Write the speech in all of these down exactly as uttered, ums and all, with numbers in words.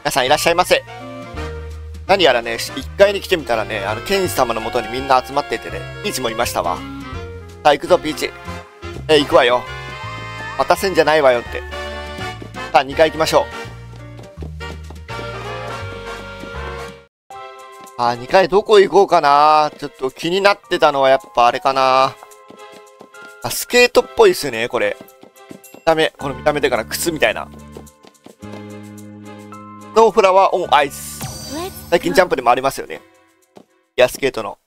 皆さんいらっしゃいませ。何やらね、いっかいに来てみたらね、あの、ケンジ様の元にみんな集まっててね、ピーチもいましたわ。さあ、行くぞ、ピーチ。え、行くわよ。待たせんじゃないわよって。さあ、にかい行きましょう。あ、にかいどこ行こうかな。ちょっと気になってたのはやっぱあれかな。あ、スケートっぽいっすね、これ。見た目、この見た目でから靴みたいな。スノーフラワーオンアイス。最近ジャンプでもありますよね。いや、スケートの。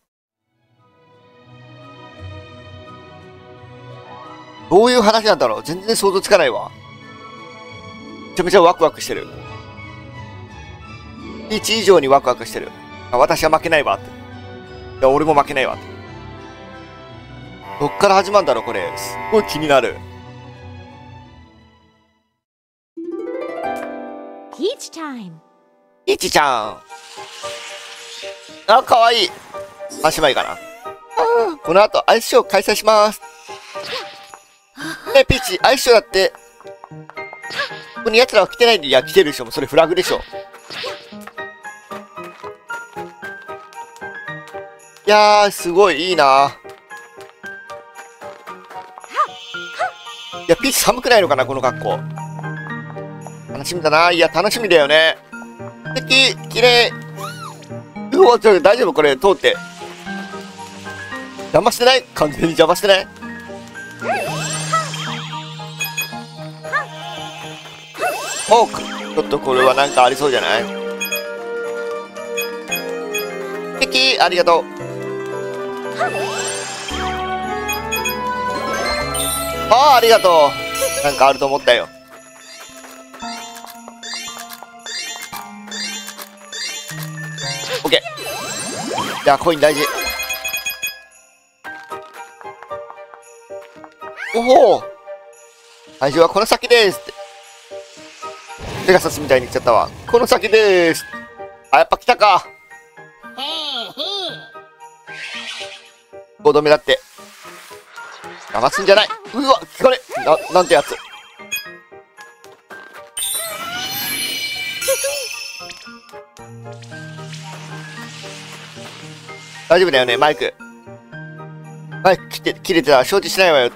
どういう話なんだろう。全然想像つかないわ。めちゃめちゃワクワクしてる。ピーチ以上にワクワクしてる。あ、私は負けないわって。いや、俺も負けないわって。どっから始まるんだろう、これ。すっごい気になる。 ピーチタイム。 ピーチちゃん。あ、かわいい。あ、姉妹かな。あ、この後、アイスショー開催します。ねえ、ピーチ、アイスショーだって。ここに奴らは来てないで、いや、来てるでしょ。もうそれフラグでしょ。いやー、すごいいいな。いや、ピーチ寒くないのかな、この格好。楽しみだな。いや、楽しみだよね。素敵、綺麗。うわ、ちょ、大丈夫これ、通って。邪魔してない？完全に邪魔してない？おーく、ちょっとこれはなんかありそうじゃない？素敵、ありがとう。ああ、ありがとう。なんかあると思ったよ。オッケー。じゃあ、コイン大事。おお、会場はこの先ですって。ペガサスみたいに言っちゃったわ。この先です。あ、やっぱ来たか。ごどめだって。騙すんじゃない。うわ、聞かれ。な、なんてやつ。大丈夫だよね、マイク。マイク切って、切れてたら承知しないわよって。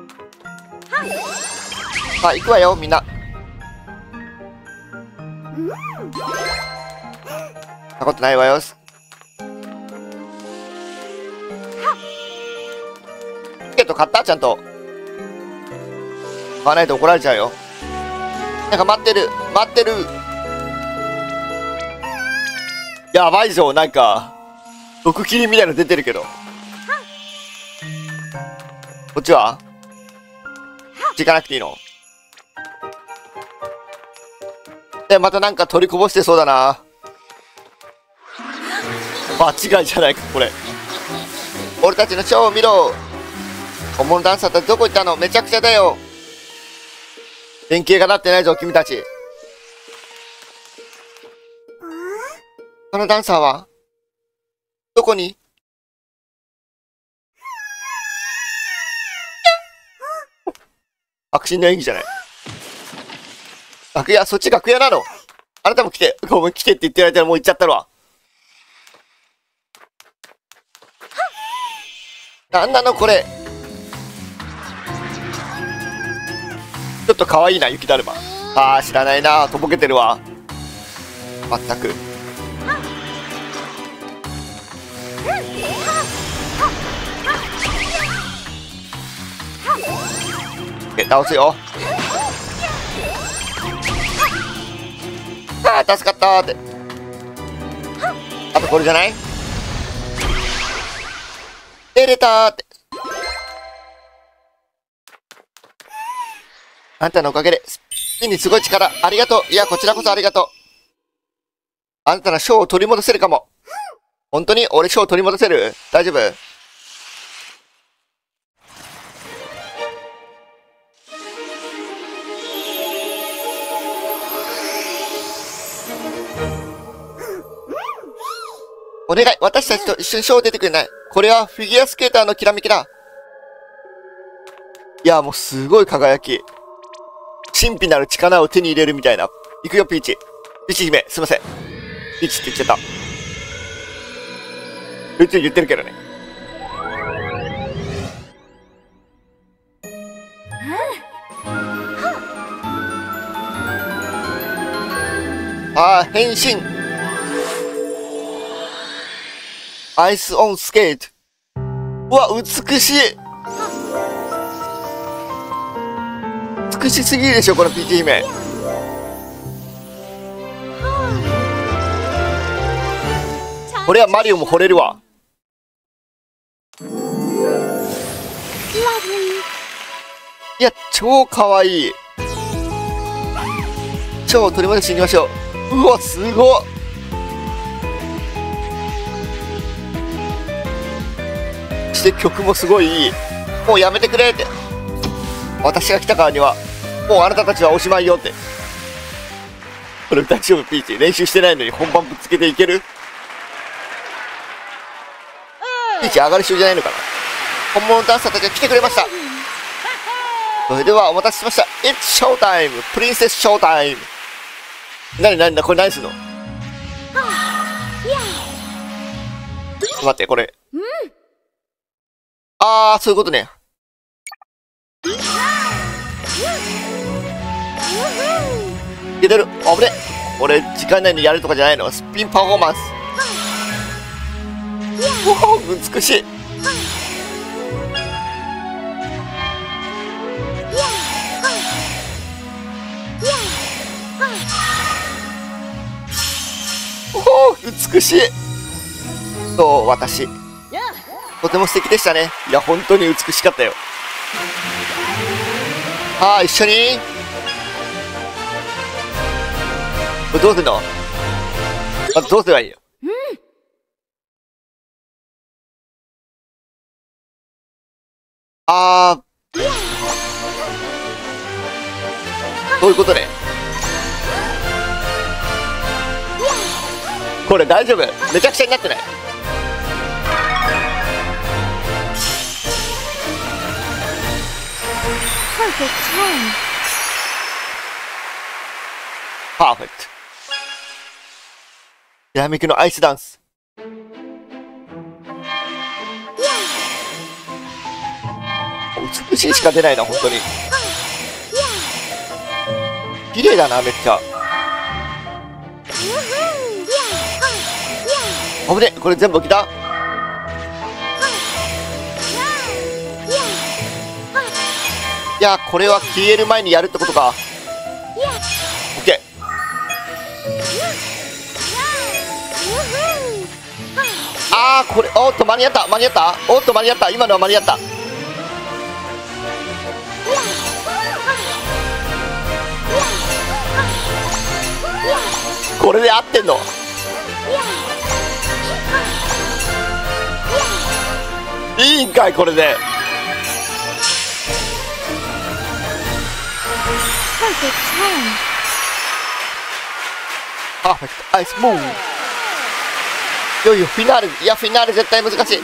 さあ、行くわよ、みんな。そんなことないわよ。チケット買った？ちゃんと。買わないと怒られちゃうよ。なんか待ってる、待ってる。やばいぞ、なんか。毒切りみたいの出てるけど。こっちは？こっち行かなくていいの？で、またなんか取りこぼしてそうだな。間違いじゃないか、これ。俺たちのショーを見ろ。本物ダンサーたちどこ行ったの？めちゃくちゃだよ。連携がなってないぞ、君たち。このダンサーはどこに？迫真の演技じゃない。楽屋、そっち楽屋なの？あなたも来て、ごめん、来てって言ってられたらもう行っちゃったわ。なんなのこれ。ちょっと可愛いな、雪だるま。あー、知らないな。とぼけてるわ。まったく。え、倒すよ。あー、助かったーって。あとこれじゃない？出れたーって。あんたのおかげで、スピンにすごい力、ありがとう。いや、こちらこそありがとう。あんたのショーを取り戻せるかも。本当に俺ショーを取り戻せる？大丈夫？お願い、私たちと一緒にショー出てくれない？これはフィギュアスケーターのきらめきだ。いや、もうすごい輝き。神秘なる力を手に入れるみたいな。行くよ、ピーチ。 ピーチ姫、すいません。ピーチって言っちゃった。宇宙言ってるけどね。ああ、変身。アイスオンスケート。うわ、美しい。美しすぎるでしょ、このピーチ姫。これはマリオも惚れるわ。いや、超かわいい。超取り戻していきましょう。うわ、すごっ。そして曲もすごいいい。もうやめてくれって。私が来たからにはもうあなたたちはおしまいよって。これ大丈夫？ピーチ練習してないのに本番ぶっつけていける？ピーチ上がる人じゃないのかな。本物のダンサーたちが来てくれました。それではお待たせしました。 It's showtime! プリンセスショータイム。なになにな、これ何すんの？待って、これあー、そういうことね。いけてる。あぶね。俺時間内にやるとかじゃないの。スピンパフォーマンス。おお、美しい。おお、美しい。そう、私とても素敵でしたね。いや、本当に美しかったよ。ああ、一緒にこれどうすんの？まずどうすればいいよ。うん、あー、そういうことね。これ大丈夫？めちゃくちゃになってない？パーフェクト。ひらめきのアイスダンス。美しいしか出ないな、本当に。綺麗だな、めっちゃ。あぶね、これ全部起きた？いや、これは消える前にやるってことか。オッケー。あー、これ、おっと間に合った、間に合った、おっと間に合った、今のは間に合った。これで合ってんの？いいんかい、これで。パーフェクトアイスムーン。いよいよフィナーレ。いや、フィナーレ絶対難しい。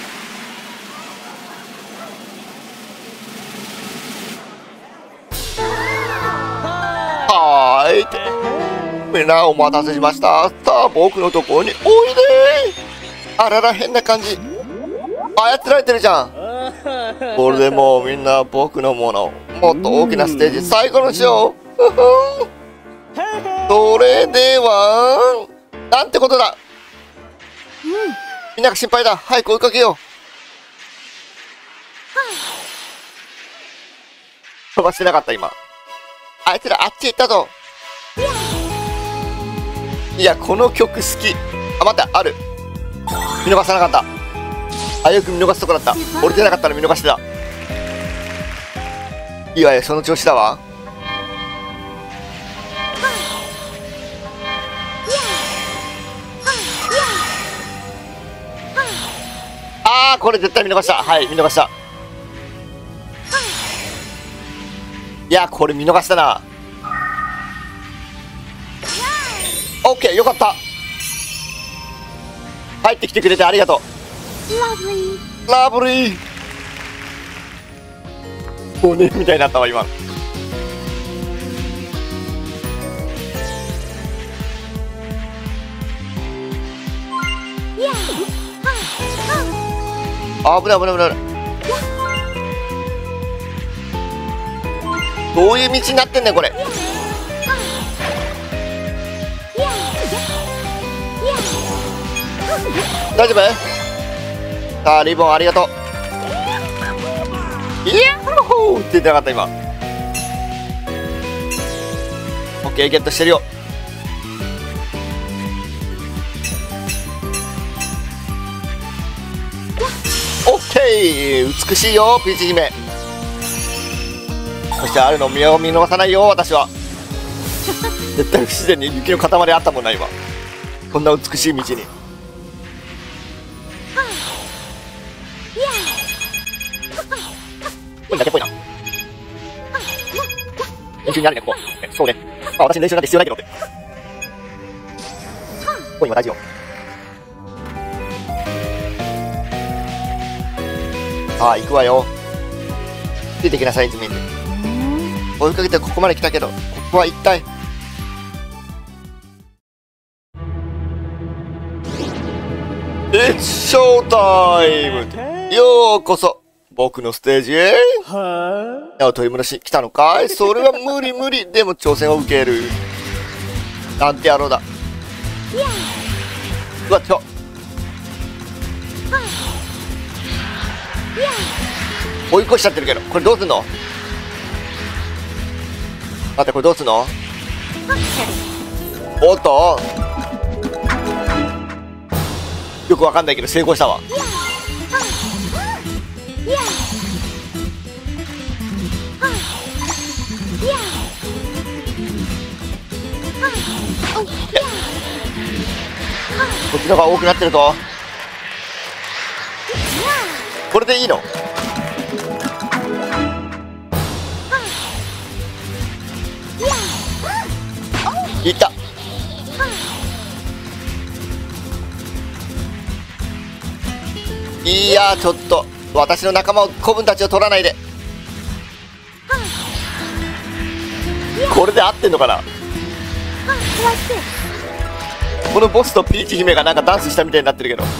はーいって、みんなお待たせしました。さあ僕のところにおいで。あらら、変な感じ。操られてるじゃん。これでもうみんな僕のもの。もっと大きなステージ、最後のショー。それではなんてことだ。うん、みんなが心配だ。早く追いかけよう。飛ばしてなかった今。あいつらあっち行ったぞ。いや、この曲好き。あ、待って、ある。見逃さなかった。あ、よく見逃すとこだった。俺出なかったら見逃してた。いいわよ、その調子だわ。あー、これ絶対見逃した。はい、見逃した。いや、これ見逃したな。オッケー、よかった。入ってきてくれてありがとう。ラブリー。もうね、みたいになったわ今。 あ、危ない危ない危ない。どういう道になってんねんこれ。大丈夫？さあリボンありがとう。イヤッホーって言ってなかった今。オッケーゲットしてるよ。オッケー美しいよピーチ姫。そしてあるのを見見逃さないよ私は。絶対不自然に雪の塊あったもんな今。こんな美しい道に。これだけっぽいな。練習になるねここ。そうね。まあ私練習なんて必要ないけどって。コインは大事よ。さあ行くわよ。ついてきなさいズミン。追いかけてここまで来たけど、ここは一体。It's showtime! ようこそ僕のステージへ。は取り戻し来たのかい。それは無理無理。でも挑戦を受ける。なんて野郎だ。うわっちょ。追い越しちゃってるけど、これどうすんの。待ってこれどうすんの。おっとよくわかんないけど成功したわ。こっちの方が多くなってるぞ。これでいいの。いった。いやちょっと私の仲間を子分たちを取らないで。これで合ってんのかな。このボスとピーチ姫がなんかダンスしたみたいになってるけど。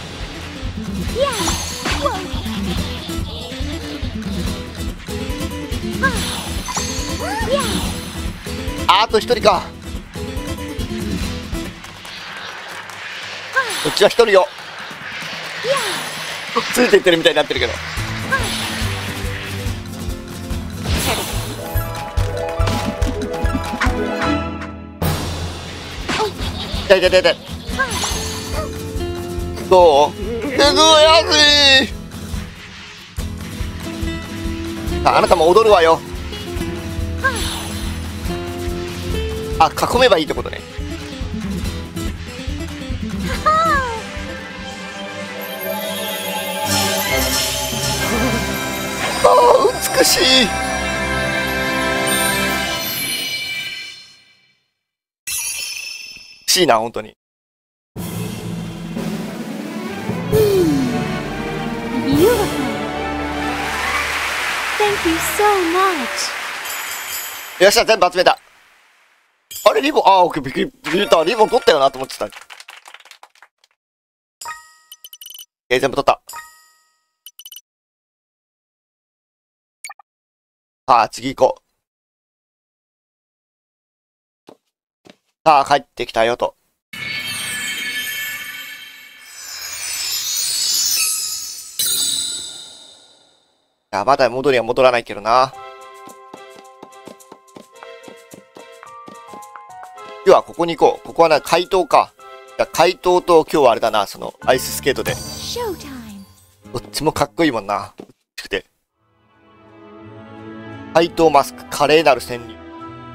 あと一人か。こっちは一人よ。ついていってるみたいになってるけど。痛い痛い痛い痛い。どう？すごい安い。あなたも踊るわよ。あ、囲めばいいってことね。ああ美しい。しいな本当に。よっしゃ全部集めた。あれリボン、ああ、オッケー、びっくり、びっくりした。リボン取ったよなと思ってた。えー、全部取った。さあ、次行こう。さあ、帰ってきたよと。いや、まだ戻りは戻らないけどな。今日はここに行こう。ここはな、怪盗か。いや、怪盗と今日はあれだな、その、アイススケートで。どっちもかっこいいもんな。美しくて。怪盗マスク、華麗なる潜入。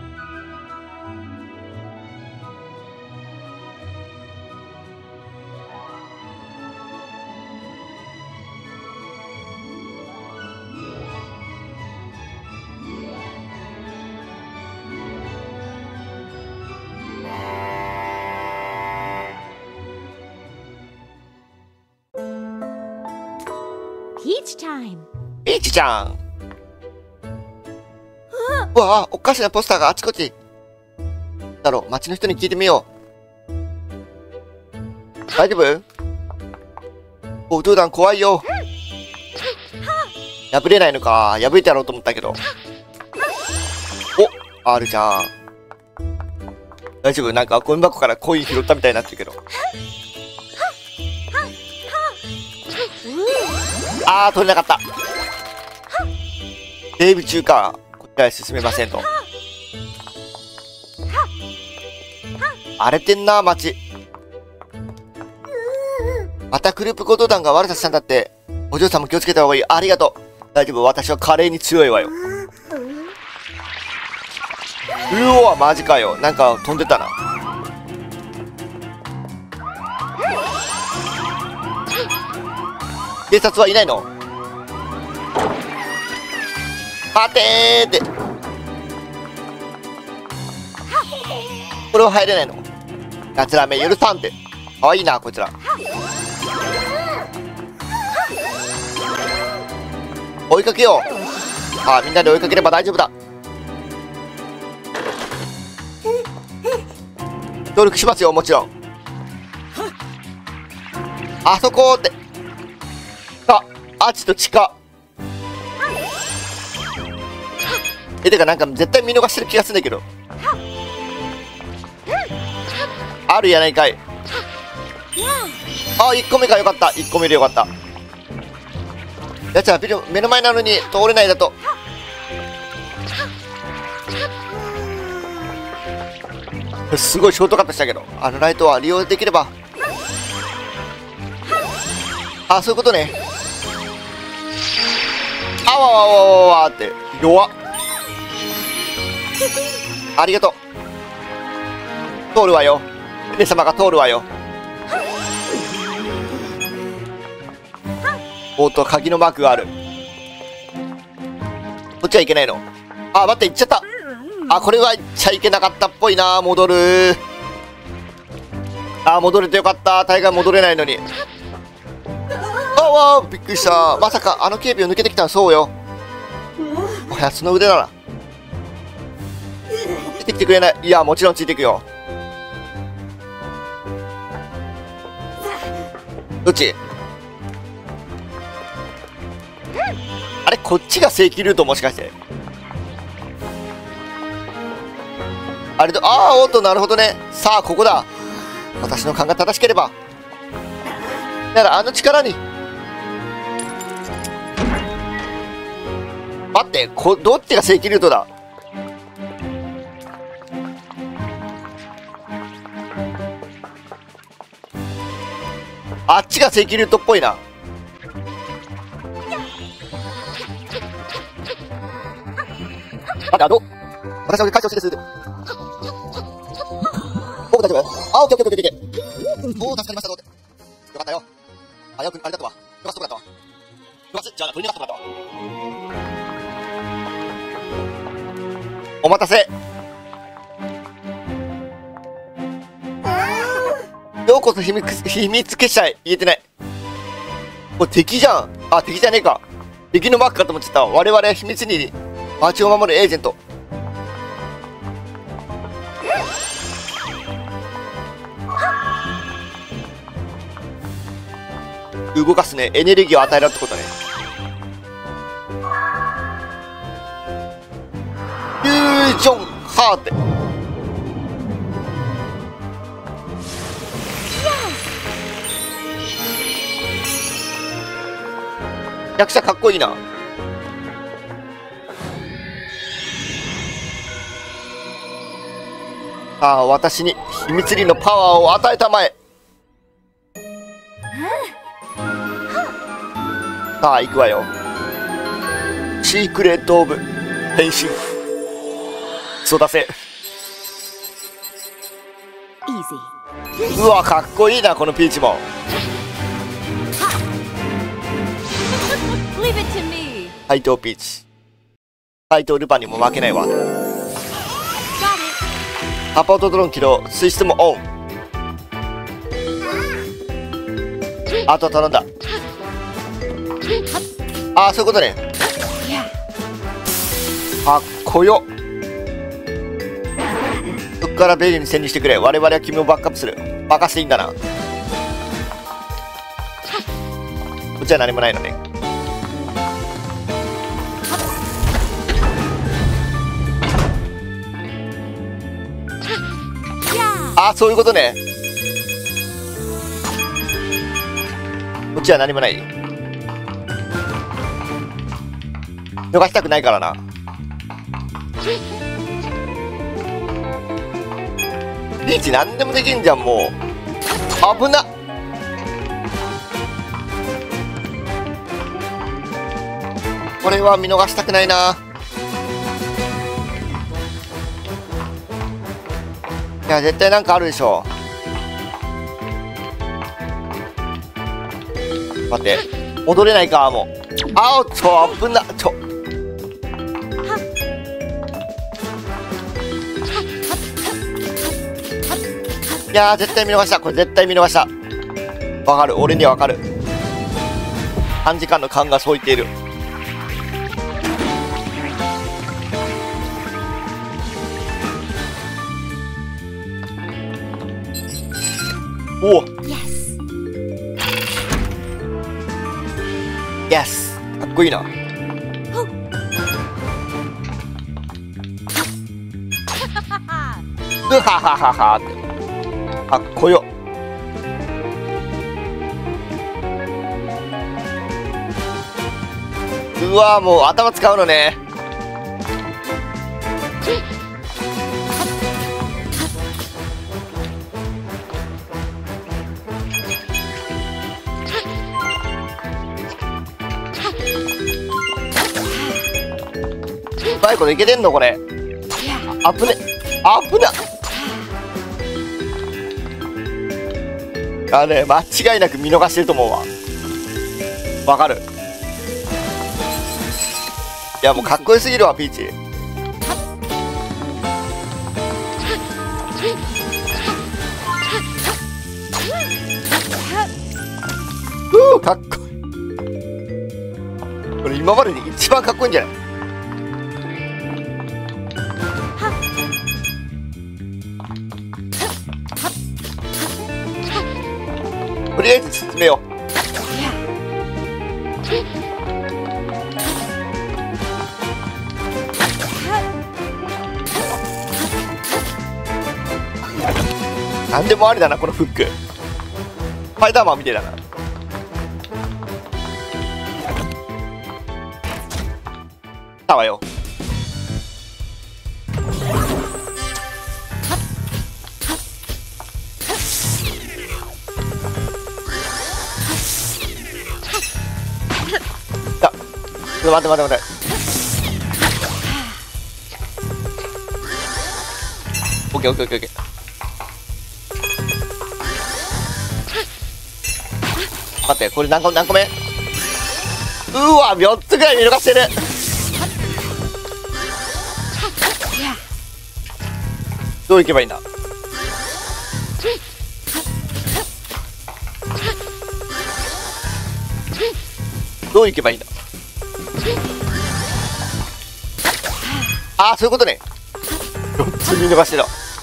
ピーチタイム。 ピーチちゃん。うわあ、おかしなポスターがあちこち。だろう、街の人に聞いてみよう。大丈夫？ お、ドゥーダン怖いよ。破れないのか。破れてやろうと思ったけど。お、あるじゃん。大丈夫？なんかゴミ箱からコイン拾ったみたいになってるけど。あー、取れなかった。セーブ中か。こちらへ進めませんと。荒れてんな、街。またクループ強盗団が悪さしたんだって。お嬢さんも気をつけた方がいい。ありがとう。大丈夫、私は華麗に強いわよ。うお、マジかよ。なんか飛んでたな。警察はいないの？待てーって。これは入れないの？奴らめ許さんって。かわいいな、こいつら。追いかけよう。ああ、みんなで追いかければ大丈夫だ。協力しますよ、もちろん。あそこって。あ、アチと地下。え、てかなんか絶対見逃してる気がするんだけど。あるやないかい。あ、いっこめがよかった。いっこめでよかった。やつはビル目の前なのに通れないだと。すごいショートカットしたけど、あのライトは利用できれば。あ、そういうことね。あわわわわわわって弱っ。ありがとう。通るわよ。姫様が通るわよ。おっと、鍵のマークがある。こっちはいけないの？あ、待って、行っちゃった。あ、これは行っちゃいけなかったっぽいな。戻る。あ、戻れてよかった。大概戻れないのに。あわー、びっくりした。まさかあの警備を抜けてきたの？そうよ。おやつの腕ならついてきてくれない？いや、もちろんついていくよ。どっち？あれ、こっちが正規ルート？もしかしてあれと、ああ、おっと、なるほどね。さあ、ここだ。私の勘が正しければ。なら、あの力に。待って、こ、どっちが正規ルートだ？あっちが正規ルートっぽいな。待って、あの、私は解消してです。僕大丈夫？あ、オッケーオッケーオッケーオッケー。おー、助かりましたぞって。よかったよ。あ、よく、あれだったわ。よかった、そうだったわ。よかった、じゃあ、取り逃がってもらったわ。お待たせ。ようこそ秘密、秘密結社へ。言えてない。これ敵じゃん。あ、敵じゃねえか。敵のマークかと思っちゃったわ。我々は秘密に街を守るエージェント。動かすね。エネルギーを与えるってことね。フュージョンハーって。役者かっこいいな。ああ、私に秘密裏のパワーを与えたまえ。さあ、行くわよ。シークレットオブ変身。そうだせ。うわ、かっこいいな、このピーチも。怪盗ピーチ。怪盗ルパンにも負けないわ。サポートドローン起動。システムオン。あとは頼んだ。ああ、そういうことね。かっこよ。そっからベリーに潜入してくれ。我々は君をバックアップする。任せていいんだな。 こっちは何もないのね。あ、そういうことね。こっちは何もない。逃したくないからな。リーチ何でもできんじゃん、もう。危なっ。これは見逃したくないな。いや、絶対なんかあるでしょ。待って、戻れないか、もう。あお、ちょ、危な、ちょ。いやー、絶対見逃した。これ絶対見逃した。わかる、俺にはわかる。短時間の勘がそう言っている。おお。Yes。Yes。かっこいいな。うははははって。かっこよ。うわー、もう頭使うのね。うまいこといけてんのこれ。あぶね、あぶな。あれ、間違いなく見逃してると思うわ。わかる。いや、もうかっこよすぎるわ、ピーチ。うー、かっこいい。これ今までで一番かっこいいんじゃない？とりあえず進めよう。なんでもありだな、このフック。スパイダーマンみたいだな。たわよ。ちょっと待って待って待って。オッケーオッケーオッケーオッケー。待って、これ何個何個目？うわ、よっつぐらい見逃してる。どういけばいいんだ？どういけばいいんだ？ああ、そういうことね。よっつ見逃してた。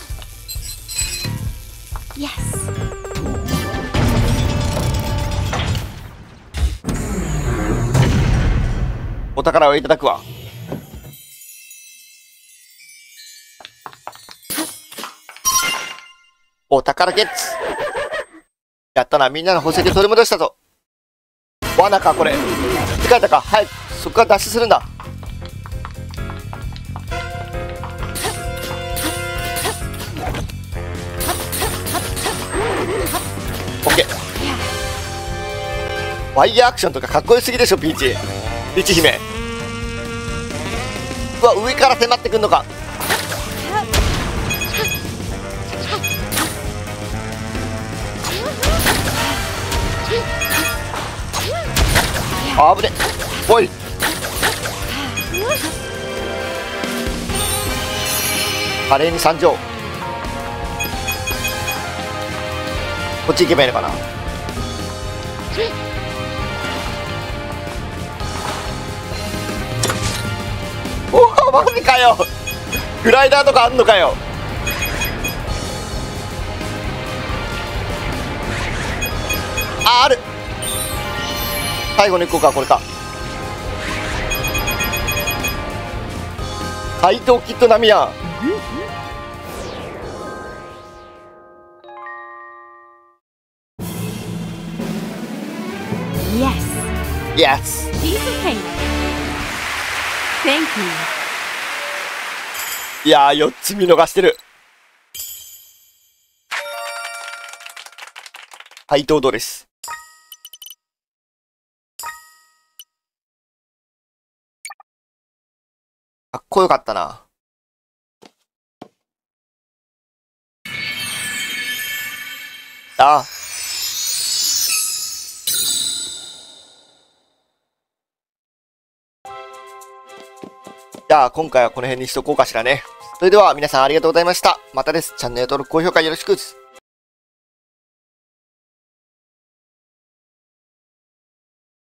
お宝をいただくわ。お宝ゲッツ。やったな、みんなの宝石取り戻したぞ。罠かこれ。疲れたか。早くそこから脱出するんだ。オッケー。ワイヤーアクションとかかっこよすぎでしょ、ピーチ。ピーチ姫。うわ、上から迫ってくんのか。あぶね。おい。華麗に参上。こっち行けばいいのかな。おお、マジかよ。グライダーとかあんのかよ。あ、ある。 最後のいっこか、これか。怪盗キッド並みやん。 Yes. Yes. Piece of cake. Thank you. いやー、よっつ見逃してる。怪盗ドレス。かっこよかったな。ああ。じゃあ、今回はこの辺にしとこうかしらね。それでは皆さんありがとうございました。またです。チャンネル登録、高評価よろしくです。